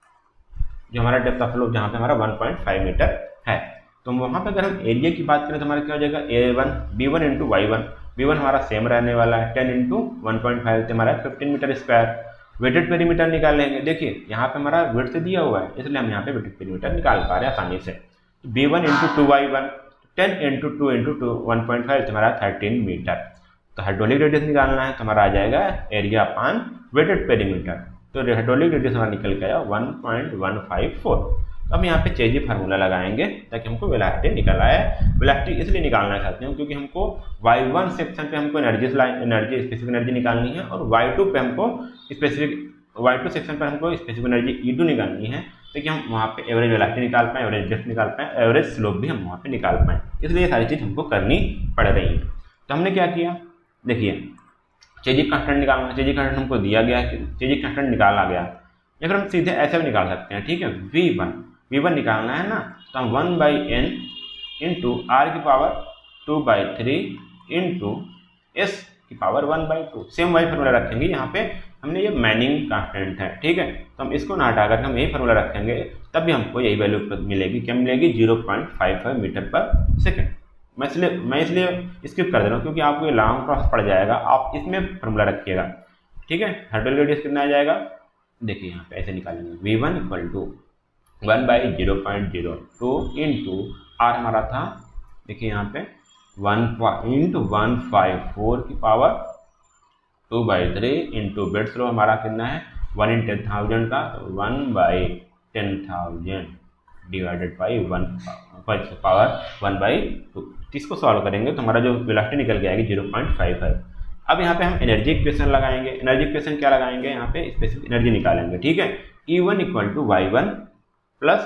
जो हमारा डेप्थ ऑफ फ्लो जहाँ पे हमारा वन पॉइंट फाइव मीटर है, तो वहाँ पे अगर हम एरिया की बात करें तो हमारा क्या हो जाएगा, A one B one into Y one, B one हमारा सेम रहने वाला है ten into one point five, तो हमारा fifteen metre square. Weighted perimeter निकाल लेंगे। देखिए यहाँ पे हमारा विड्थ दिया हुआ है इसलिए हम यहाँ पे वेटेड पेरीमीटर निकाल पा रहे हैं आसानी से। B one into two Y one, ten into two into two one point five तुम्हारा थर्टीन मीटर। तो हाइड्रोलिक रेडियस निकालना है तो हमारा आ जाएगा एरिया अपान वेटेड पेरीमीटर। तो हाइड्रोलिक रेडियस हमारा निकल के आया one point one five four. तो हम यहाँ पे चेजी फार्मूला लगाएंगे ताकि हमको वेलोसिटी निकल आए। वेलोसिटी इसलिए निकालना चाहते हैं क्योंकि हमको वाई वन सेक्शन पे हमको एनर्जी एनर्जी स्पेसिफिक एनर्जी निकालनी है और वाई टू पे हमको स्पेसिफिक वाई टू सेक्शन पर हमको स्पेसिफिक एनर्जी ई टू निकालनी है ताकि हम वहाँ पे एवरेज वेलोसिटी निकाल पाएँ, एवरेज डेप्थ निकाल पाएँ, एवरेज स्लोप भी हम वहाँ पे निकाल पाएँ। इसलिए ये सारी चीज़ हमको करनी पड़ रही है। तो हमने क्या किया, देखिए चेजिक कांस्टेंट निकालना, चेजिक कांस्टेंट हमको दिया गया है, चेजिक कांस्टेंट निकाला गया या फिर हम सीधे ऐसे भी निकाल सकते हैं, ठीक है। वी वन वी वन निकालना है ना, तो हम one by N into R की power two by three into S की power one by two, same वही फार्मूला रखेंगे। यहाँ पे हमने ये मैनिंग कांस्टेंट है, ठीक है। तो हम इसको ना हटा कर हम यही फार्मूला रखेंगे, तब भी हमको यही वैल्यू मिलेगी। क्या मिलेगी, zero point five five metre per second. मैं इसलिए मैं इसलिए स्किप कर दे रहा हूँ क्योंकि आपको ये लॉन्ग प्रोसेस पड़ जाएगा, आप इसमें फार्मूला रखिएगा, ठीक है। हाइड्रोलिक रेडियस कितना आ जाएगा, देखिए यहाँ पे ऐसे निकालेंगे, V one equal to one by zero point zero two into R हमारा था, देखिए यहाँ पे one into one five four की power two by three into bed slope हमारा कितना है वन इन टेन थाउजेंड का, one by ten thousand divided by one power one by two. इसको सॉल्व करेंगे तो हमारा जो वेलोसिटी निकल के आएगी जीरो पॉइंट फाइव फाइव। अब यहाँ पे हम एनर्जी इक्वेशन लगाएंगे। एनर्जी इक्वेशन क्या लगाएंगे, यहाँ पे स्पेसिफिक एनर्जी निकालेंगे, ठीक है। E one equal to Y one plus,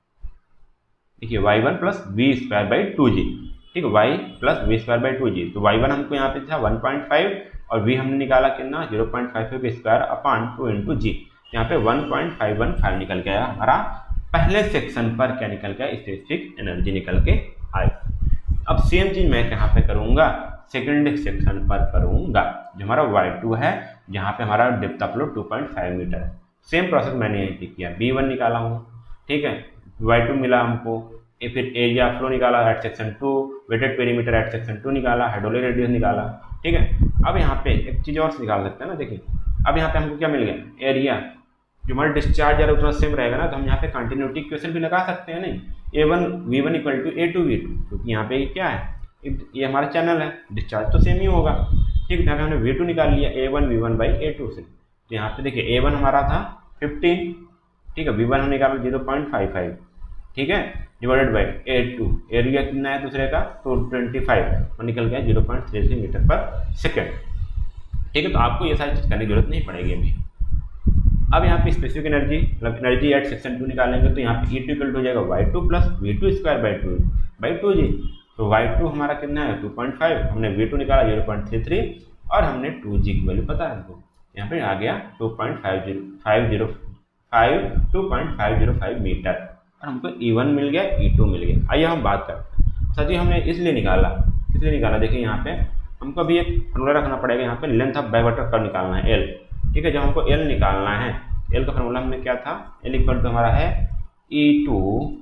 देखिए Y one plus V square by two G, ठीक है, Y plus V square by two G. तो वाई वन हमको यहाँ पे था वन पॉइंट फाइव और वी हमने निकाला कितना zero point five five square upon two into G. यहाँ पे one point five one five निकल के आया हमारा। पहले सेक्शन पर क्या निकल के आया, स्पेसिफिक एनर्जी निकल के आई। अब सेम चीज मैं कहाँ पे करूँगा, सेकेंड सेक्शन पर करूँगा, जो हमारा वाई टू है, जहाँ पे हमारा depth of flow two point five metre है। सेम प्रोसेस मैंने यहीं पे किया, बी वन निकाला हूँ, ठीक है, वाई टू मिला हमको, ए फिर एरिया फ्लो निकाला at section two, wetted perimeter at section two निकाला, हाइड्रोलिक रेडियस निकाला, ठीक है। अब यहाँ पे एक चीज़ और निकाल सकते हैं ना, देखिए अब यहाँ पे हमको क्या मिल गया, एरिया जो हमारा डिस्चार्ज है उतना सेम रहेगा ना, तो हम यहाँ पे कंटिन्यूटी इक्वेशन भी लगा सकते हैं, नहीं, A one V one equal to A two V two, क्योंकि यहाँ पे क्या है, ये हमारा चैनल है, डिस्चार्ज तो सेम ही होगा, ठीक है। यहाँ पे हमने वी टू निकाल लिया A one V one by A two से। तो यहाँ पे देखिए ए वन हमारा था फिफ्टीन, ठीक है, वी वन हम निकाला जीरो पॉइंट फाइव फाइव, ठीक है, divided by A two, area कितना है दूसरे का टू ट्वेंटी फाइव और निकल गया zero point three three metre per second, ठीक है। तो आपको ये सारी चीज़ करने की जरूरत नहीं पड़ेगी अभी। अब यहाँ पे स्पेसिफिक एनर्जी मतलब एनर्जी एट सेक्शन टू निकालेंगे, तो यहाँ पे ई टू इक्वल टू हो जाएगा Y two plus V two square by two by two G. तो वाई टू हमारा कितना है टू पॉइंट फाइव, हमने वी टू निकाला जीरो पॉइंट थ्री थ्री और हमने टू जी की वैल्यू पता है हमको, यहाँ पे आ गया two point five zero five zero five two point five zero five metre और हमको ई वन मिल गया, ई टू मिल गया। आइए हम बात करते हैं, सर जी हमने इसलिए निकाला, किसलिए निकाला, देखिए यहाँ पे हमको अभी एक फॉर्मूला रखना पड़ेगा, यहाँ पे लेंथ ऑफ डायवर्टर कर्व निकालना है एल, ठीक है। जब हमको एल निकालना है, एल का फॉर्मूला हमने क्या था, एल इक्वल टू हमारा है E two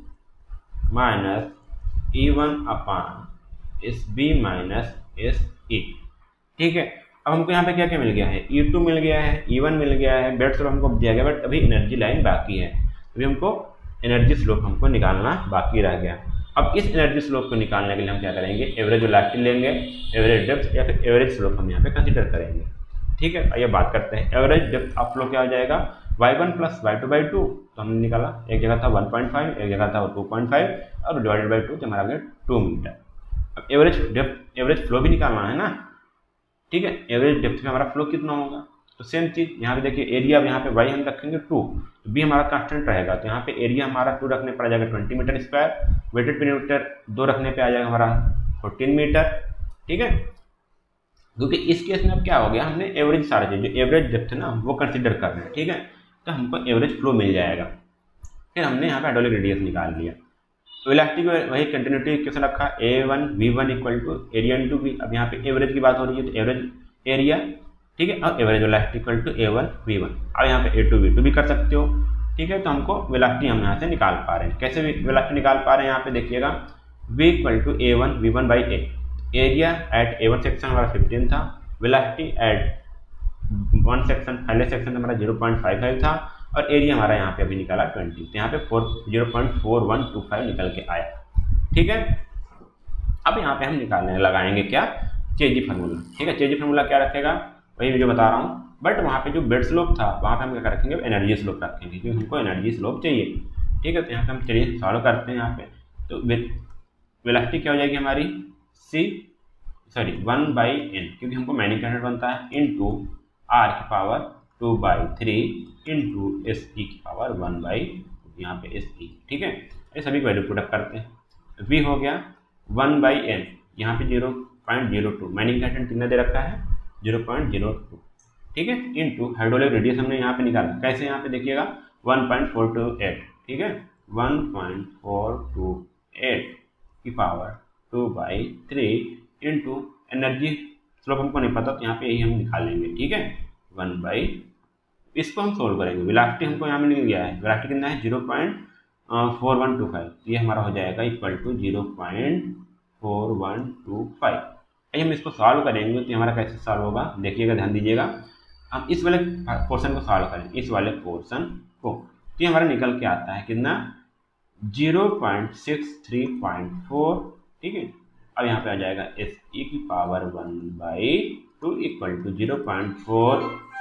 minus E one upon S B minus S E, ठीक है। अब हमको यहाँ पे क्या क्या मिल गया है, ई टू मिल गया है, ई वन मिल गया है, बेड स्लोप हमको दिया गया, बट अभी एनर्जी लाइन बाकी है, अभी हमको एनर्जी स्लोप हमको निकालना बाकी रह गया। अब इस एनर्जी स्लोप को निकालने के लिए हम क्या करेंगे, एवरेज वेलोसिटी लेंगे, एवरेज डेप्थ या फिर एवरेज स्लोप हम यहाँ पे कंसिडर करेंगे, ठीक है। आइए बात करते हैं, एवरेज डेप्थ ऑफ फ्लो क्या हो जाएगा, Y one plus Y two by two, तो हमने निकाला, एक जगह था वन पॉइंट फाइव, एक जगह था टू पॉइंट फाइव और डिवाइडेड बाई टू, तो हमारा गया टू मीटर। अब एवरेज डेप्थ एवरेज फ्लो भी निकालना है ना, ठीक है, एवरेज डेप्थ में हमारा फ्लो कितना होगा, तो सेम चीज़ यहाँ पे देखिए, एरिया यहाँ पे वाई हम रखेंगे टू, तो बी हमारा कांस्टेंट रहेगा, तो यहाँ पे एरिया हमारा टू रखने पर आ जाएगा twenty metre square, weighted perimeter दो रखने पे आ जाएगा हमारा फोर्टीन मीटर, ठीक है। क्योंकि इस केस में अब क्या हो गया, हमने एवरेज सारा चीज जो एवरेज डेप्थ है ना वो कंसिडर करना है, ठीक है। तो हमको एवरेज फ्लो मिल जाएगा। फिर हमने यहाँ पे हाइड्रोलिक रेडियस निकाल लिया, वेलोसिटी को वही कंटिन्यूटी इक्वेशन रखा, A one V one equal to area into B. अब यहाँ पे एवरेज की बात हो रही है तो एवरेज एरिया, ठीक है, और average velocity equal to A one V one. अब यहाँ पे ए टू वी टू भी कर सकते हो, ठीक है। तो हमको वेलोसिटी हम यहाँ से निकाल पा रहे हैं, कैसे वेलोसिटी निकाल पा रहे हैं, यहाँ पे देखिएगा, V equal to A one V one by A, area at A one section हमारा फिफ्टीन था, वेलोसिटी एट वन सेक्शन पहले सेक्शन हमारा जीरो पॉइंट फाइव फाइव था और एरिया हमारा यहाँ पे अभी निकाला ट्वेंटी, तो यहाँ पे four zero point four one two five निकल के आया, ठीक है। अब यहाँ पे हम निकालने लगाएंगे क्या, चेजी फार्मूला। ठीक है, चेजी फार्मूला क्या रखेगा, वही जो बता रहा हूँ, बट वहाँ पे जो बेड स्लोप था वहाँ पे हम क्या रखेंगे, एनर्जी स्लोप रखेंगे, क्योंकि हमको एनर्जी स्लोप चाहिए। ठीक है, तो यहाँ पे हम चलिए सॉल्व करते हैं। यहाँ पे तो वेलोसिटी क्या हो जाएगी हमारी, C sorry one by N, क्योंकि हमको मैग्नेटिक करंट बनता है, इन टू आर की power two by three into S E की पावर वन बाई यहाँ पे एस ई। ठीक है, ये सभी को वैल्यू पुटअप करते हैं। वी हो गया वन बाई एन, यहाँ पे zero point zero two, magnetic current कितना दे रखा है, जीरो पॉइंट जीरो टू। ठीक है, इंटू हाइड्रोलिक रेडियस हमने यहाँ पे निकाला, कैसे यहाँ पे देखिएगा one point four two eight. ठीक है, one point four two eight की power two by three into energy slope हमको नहीं पता, तो यहाँ पे यही हम निकालेंगे। ठीक है, वन बाई, इसको हम सोल्व करेंगे। वेलोसिटी हमको यहाँ में मिल गया है, वेलोसिटी कितना है, zero point four one two five, ये हमारा हो जाएगा equal to zero point four one two five. हम इसको सॉल्व करेंगे तो हमारा कैसे सॉल्व होगा, देखिएगा, ध्यान दीजिएगा। हम इस वाले पोर्शन को सॉल्व करेंगे, इस वाले पोर्शन को, तो ये हमारा निकल के आता है कितना, zero point six three point four. ठीक है, अब यहाँ पे आ जाएगा एस ई की power one by two equal to zero point four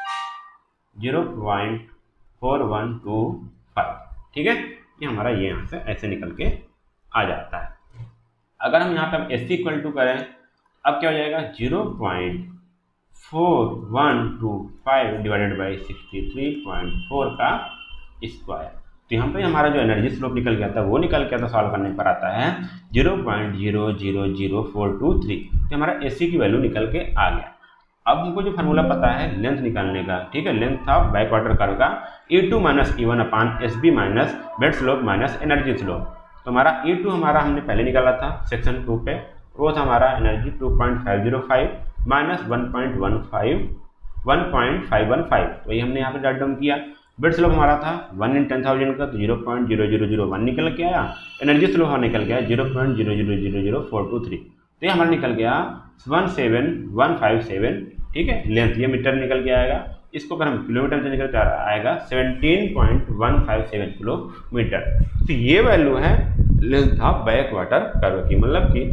zero point four one two five. ठीक है, ये हमारा ये यहाँ से ऐसे निकल के आ जाता है। अगर हम यहाँ पे एस सी इक्वल टू करें, अब क्या हो जाएगा, zero point four one two five divided by sixty three point four का स्क्वायर। तो यहाँ पे हमारा जो एनर्जी स्लोप निकल गया था वो निकल के आता, सॉल्व करने पर आता है zero point zero zero zero four two three. तो हमारा एस सी की वैल्यू निकल के आ गया। अब हमको जो फार्मूला पता है लेंथ निकालने का, ठीक है, लेंथ था बैक वाटर कर्व का E two minus E one upon S B minus bed slope minus energy slope. तो हमारा ई टू हमारा हमने पहले निकाला था सेक्शन टू पे, वो था हमारा energy two point five zero five minus one point one five one point five one five, वही हमने यहाँ पे डाउन डाउन किया। बेड स्लोप हमारा था वन इन टेन थाउजेंड का, तो zero point zero zero zero one निकल के आया। एनर्जी स्लोप हमारा निकल गया zero point zero zero zero zero four two three, तो ये हमारा निकल गया one seven one five seven. ठीक है, लेंथ ये मीटर निकल के आएगा, इसको अगर हम किलोमीटर से निकल के आएगा seventeen point one five seven kilometre. तो ये वैल्यू है length of back water curve की, मतलब कि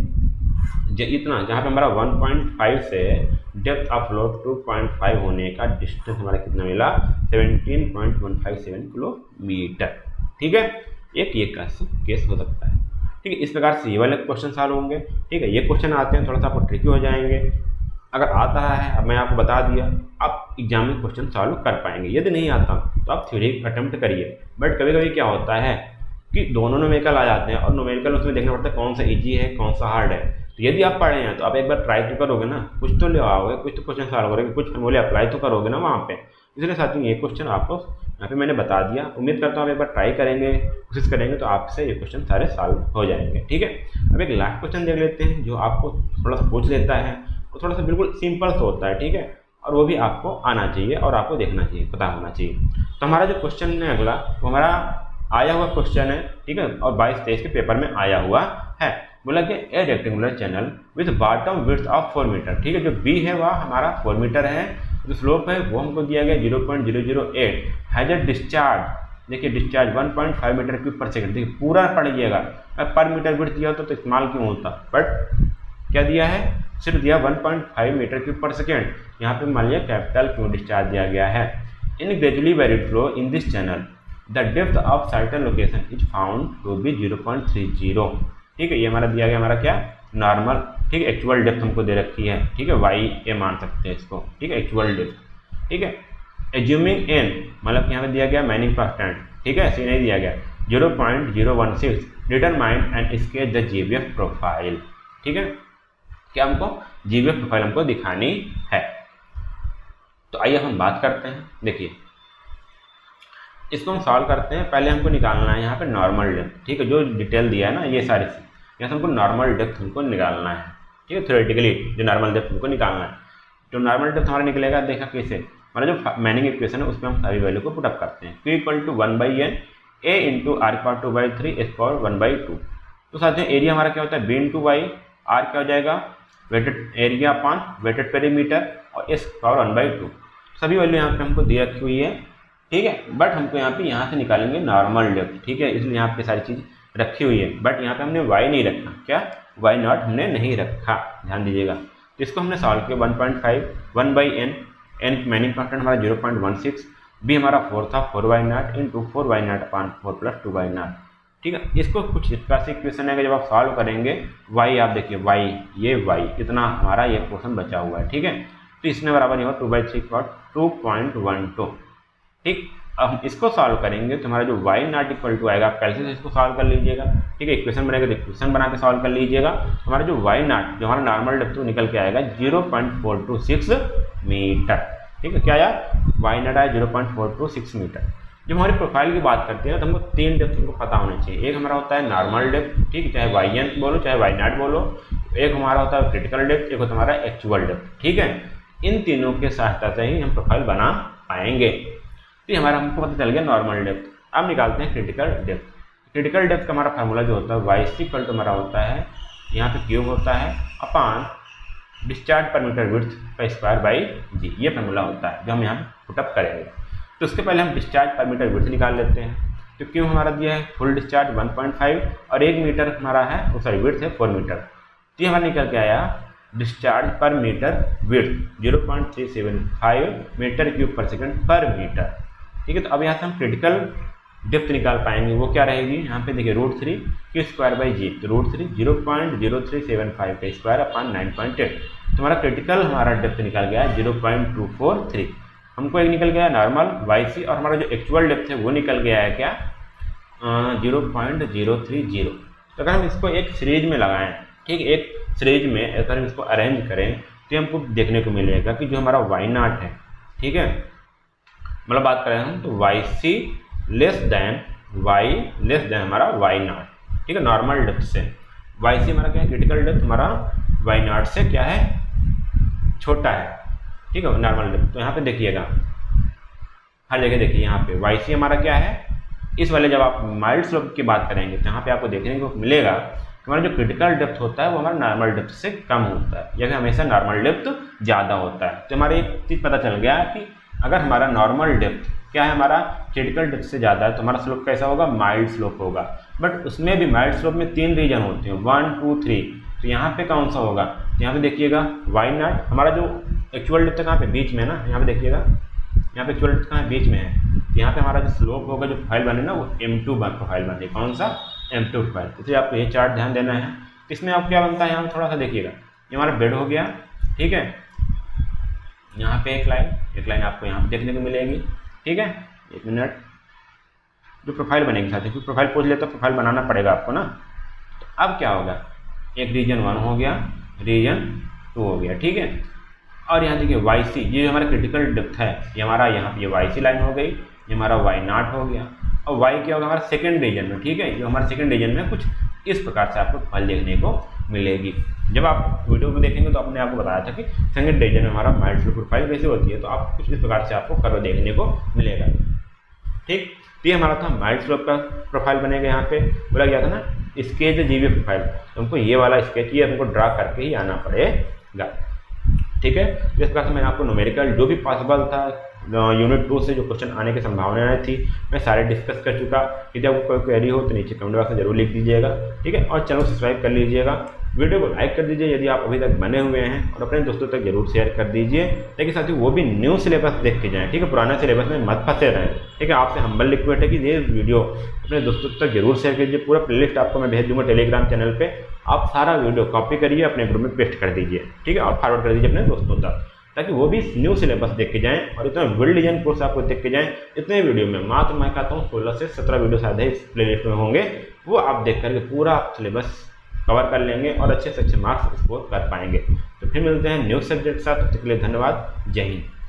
इतना, जहाँ पे हमारा वन पॉइंट फाइव से depth of flow two point five होने का डिस्टेंस हमारा कितना मिला, seventeen point one five seven kilometre. ठीक है, एक ये केस हो सकता है। ठीक है, इस प्रकार से ये वाले क्वेश्चन सॉल्व होंगे। ठीक है, ये क्वेश्चन आते हैं थोड़ा सा आपको ट्रिकी हो जाएंगे, अगर आता है, अब मैं आपको बता दिया, आप एग्जाम में क्वेश्चन सॉल्व कर पाएंगे। यदि नहीं आता तो आप थ्योरी अटेम्प्ट करिए। बट कभी कभी क्या होता है कि दोनों न्यूमेरिकल आ जाते हैं और न्यूमेरिकल उसमें देखना पड़ता है कौन सा इजी है कौन सा हार्ड है। तो यदि आप पढ़े हैं तो आप एक बार ट्राई तो करोगे ना, कुछ तो ले आओगे, कुछ तो क्वेश्चन सॉल्व करोगे, कुछ फॉर्मूले अप्लाई तो करोगे ना वहाँ पे। इसलिए साथियों ये क्वेश्चन आपको यहाँ पे मैंने बता दिया। उम्मीद करता हूँ आप एक बार ट्राई करेंगे, कोशिश करेंगे तो आपसे ये क्वेश्चन सारे सॉल्व हो जाएंगे। ठीक है, अब एक लास्ट क्वेश्चन देख लेते हैं जो आपको थोड़ा सा पूछ लेता है, वो थोड़ा सा बिल्कुल सिंपल सा होता है। ठीक है, और वो भी आपको आना चाहिए और आपको देखना चाहिए, पता होना चाहिए। तो हमारा जो क्वेश्चन है अगला, वो हमारा आया हुआ क्वेश्चन है। ठीक है, और बाईस तेईस के पेपर में आया हुआ है। बोला कि a rectangular channel with bottom width of four metre. ठीक है, जो बी है वह हमारा फोर मीटर है, जो स्लोप है वो हमको दिया गया zero point zero zero eight, has a discharge, देखिए discharge one point five metre cube per second. देखिए पूरा पढ़ लीजिएगा, पर मीटर विड्थ दिया होता तो इस्तेमाल क्यों होता, बट क्या दिया है, सिर्फ दिया one point five metre cube per second. यहाँ पे मान लिया कैपिटल क्यों डिस्चार्ज दिया गया है। In gradually varied flow in this channel the depth of certain location is found to be zero point three zero. ठीक है, ये हमारा दिया गया हमारा क्या, नॉर्मल। ठीक है, एक्चुअल डेप्थ हमको दे रखी है। ठीक है, वाई ए मान सकते हैं इसको। ठीक है, एक्चुअल डेप्थ। ठीक है, एज्यूमिंग एन, मतलब यहाँ पे दिया गया मैनिंग कांस्टेंट। ठीक है, ऐसे नहीं दिया गया, zero point zero one six, determine and sketch the GVF profile. ठीक है, क्या हमको जीवीएफ प्रोफाइल हमको दिखानी है। तो आइए हम बात करते हैं। देखिए इसको हम सॉल्व करते हैं। पहले हमको निकालना है यहाँ पे नॉर्मल डेप्थ। ठीक है, जो डिटेल दिया है ना ये सारी चीज, यहाँ से हमको नॉर्मल डेप्थ हमको निकालना है। ठीक है, थ्योरेटिकली जो नॉर्मल डेप्थ हमको निकालना है, जो नॉर्मल डेप्थ हमारा निकलेगा, देखा कैसे, हमारा जो मैनिंग इक्वेशन है उसमें हम सारी वैल्यू को पुटअप करते हैं। Q equal to one by N A into R power two by three S power one by two. तो साथियों एरिया हमारा क्या होता है, बी इंटू वाई, आर क्या हो जाएगा, weighted area upon weighted perimeter, और S power one by two. सभी वैल्यू यहाँ पे हमको दी रखी हुई है। ठीक है, बट हमको यहाँ पे यहाँ से निकालेंगे नॉर्मल डेप्थ। ठीक है, इसलिए यहाँ पे सारी चीज़ रखी हुई है, बट यहाँ पे हमने वाई नहीं रखा। क्या वाई नॉट हमने नहीं रखा, ध्यान दीजिएगा। तो इसको हमने सॉल्व किया one point five, one by N, N Manning constant हमारा zero point one six, B हमारा फोर था, four Y naught into four Y naught upon four plus two Y naught, ठीक है। इसको कुछ इस प्रकार से इक्वेशन है कि जब आप सॉल्व करेंगे वाई, आप देखिए वाई, ये वाई इतना हमारा ये पोर्शन बचा हुआ है, ठीक है। तो इसमें बराबर ये हो two by three cot two point one two, ठीक। अब हम इसको सॉल्व करेंगे तो हमारा जो वाई नॉट इक्वल टू आएगा, पहले से इसको सॉल्व कर लीजिएगा, ठीक है। इक्वेशन बनेगा तो इक्वेशन बना के सॉल्व कर लीजिएगा। हमारा जो वाई नॉट, जो हमारा नॉर्मल डेप्थ निकल के आएगा zero point four two six metre, ठीक है। क्या आया, वाई नॉट आया zero point four two six metre. जब हमारी प्रोफाइल की बात करते हैं तो हमको तीन डेप्थ हमको पता होने चाहिए। एक हमारा होता है नॉर्मल डेप्थ, ठीक है, चाहे वाई एन बोलो चाहे वाई नॉट बोलो। एक हमारा होता है क्रिटिकल डेप्थ, एक होता है हमारा एक्चुअल डेप्थ, ठीक है। इन तीनों के सहायता से ही हम प्रोफाइल बना पाएंगे। तो हमारा हमको पता चल गया नॉर्मल डेप्थ। अब निकालते हैं क्रिटिकल डेप्थ। क्रिटिकल डेप्थ का हमारा फार्मूला जो होता है वाई सी इक्वल टू हमारा होता है, यहाँ पे क्यूब होता है upon discharge per metre width का स्क्वायर बाई जी, ये फार्मूला होता है जो हम यहाँ पे पुटअप करेंगे। तो उसके पहले हम डिस्चार्ज पर मीटर विड्थ निकाल लेते हैं। तो क्यों हमारा दिया है full discharge one point five और एक मीटर हमारा है, सॉरी विड्थ है फोर मीटर। तो ये हमारा निकल के आया discharge per metre width zero point three seven five metre cube per second per metre, ठीक है। तो अब यहाँ से हम क्रिटिकल डेप्थ निकाल पाएंगे, वो क्या रहेगी, यहाँ पे देखिए root three Q square by G, तो root three zero point zero three seven five का square upon nine point eight. तो हमारा क्रिटिकल हमारा डेप्थ निकल गया zero point two four three. हमको एक निकल गया नॉर्मल वाई सी और हमारा जो एक्चुअल डेप्थ है वो निकल गया है क्या, zero point zero three zero. तो अगर हम इसको एक सीरीज में लगाएं, ठीक, एक सीरीज में अगर हम इसको अरेंज करें तो हमको देखने को मिलेगा कि जो हमारा वाई नॉट है, ठीक है, मतलब बात करें हम तो Y C less than Y less than हमारा वाई नॉट, ठीक है, नॉर्मल डेप्थ से। वाई सी हमारा क्या है, क्रिटिकल डेप्थ हमारा वाई नॉट से क्या है, छोटा है, ठीक है, नॉर्मल डेप्थ। तो यहाँ पे देखिएगा हर जगह देखिए यहाँ पे वाई सी हमारा क्या है, इस वाले जब आप माइल्ड स्लोप की बात करेंगे तो यहाँ पे आपको देखने को मिलेगा कि हमारा जो क्रिटिकल डेप्थ होता है वो हमारा नॉर्मल डेप्थ से कम होता है, या फिर हमेशा नॉर्मल डेप्थ ज़्यादा होता है। तो हमारे एक चीज़ पता चल गया कि अगर हमारा नॉर्मल डेप्थ क्या है, हमारा क्रिटिकल डेप्थ से ज़्यादा है तो हमारा स्लोप कैसा होगा, माइल्ड स्लोप होगा। बट उसमें भी माइल्ड स्लोप में तीन रीजन होते हैं, वन टू थ्री। तो यहाँ पे कौन सा होगा, तो यहाँ पे देखिएगा वाई नॉट हमारा जो एक्चुअल डेप्थ कहाँ पे, बीच में ना, यहाँ पे देखिएगा यहाँ पे एक्चुअल डेप्थ कहाँ है, बीच में है। तो यहाँ पे हमारा जो स्लोप होगा, जो प्रोफाइल बने ना, वो एम टू प्रोफाइल बने, कौन सा, एम टू प्रोफाइल। इसलिए आपको ये चार्ट ध्यान देना है। इसमें आप क्या बनता है, यहाँ थोड़ा सा देखिएगा, ये हमारा बेड हो गया, ठीक है, यहाँ पे एक लाइन एक लाइन आपको यहाँ पे देखने को मिलेगी, ठीक है। एक मिनट, जो प्रोफाइल बनेगी साथ ही, फिर प्रोफाइल पूछ ले तो प्रोफाइल बनाना पड़ेगा आपको ना। तो अब क्या होगा, एक रीजन वन हो गया, रीजन टू हो गया, ठीक है। और यहाँ देखिए वाई सी, ये हमारा क्रिटिकल डेप्थ है, ये हमारा यहाँ पे ये वाई सी लाइन हो गई, ये हमारा वाई नॉट हो गया। और वाई क्या होगा, हमारा सेकेंड रीजन में, ठीक है, जो हमारे सेकेंड रीजन में कुछ इस प्रकार से आपको फल देखने को मिलेगी। जब आप वीडियो में देखेंगे तो अपने आपको बताया था कि सेकेंड रीजन में हमारा माइल्ड स्लोप प्रोफाइल कैसे होती है, तो आप कुछ इस प्रकार से आपको कर्व देखने को मिलेगा, ठीक। तो ये हमारा था माइल्ड स्लोप का प्रोफाइल बनेगा। यहाँ पे बोला गया था ना स्केच जीवी प्रोफाइल, तो हमको ये वाला स्केच ये हमको ड्रा करके ही आना पड़ेगा, ठीक है। तो इस प्रकार से मैंने आपको न्यूमेरिकल जो भी पॉसिबल था यूनिट टू से जो क्वेश्चन आने की संभावनाएं थी मैं सारे डिस्कस कर चुका। यदि आपको कोई क्वेरी हो तो नीचे कमेंट बॉक्स में जरूर लिख दीजिएगा, ठीक है। और चैनल को सब्सक्राइब कर लीजिएगा, वीडियो को लाइक कर दीजिए यदि आप अभी तक बने हुए हैं, और अपने दोस्तों तक जरूर शेयर कर दीजिए ताकि साथ ही वो भी न्यू सिलेबस देख के जाएँ, ठीक है। पुराना सिलेबस में मत फंसे रहें, ठीक है। आपसे हम्बल रिक्वेस्ट है कि ये वीडियो अपने दोस्तों तक जरूर शेयर कीजिए। पूरा प्लेलिस्ट आपको मैं भेज दूंगा टेलीग्राम चैनल पर, आप सारा वीडियो कॉपी करिए, अपने ग्रुप में पेस्ट कर दीजिए, ठीक है, और फॉरवर्ड कर दीजिए अपने दोस्तों तक, ताकि वो भी न्यू सिलेबस देख के जाएं और इतना वेल डिजाइन कोर्स आपको देख के जाएं। इतने वीडियो में मात्र मैं कहता हूँ सोलह से सत्रह वीडियो शायद है इस प्लेलिस्ट में होंगे, वो आप देख करके पूरा आप सिलेबस कवर कर लेंगे और अच्छे से अच्छे मार्क्स स्कोर कर पाएंगे। तो फिर मिलते हैं न्यू सब्जेक्ट के साथ, तब तक के लिए धन्यवाद, जय हिंद।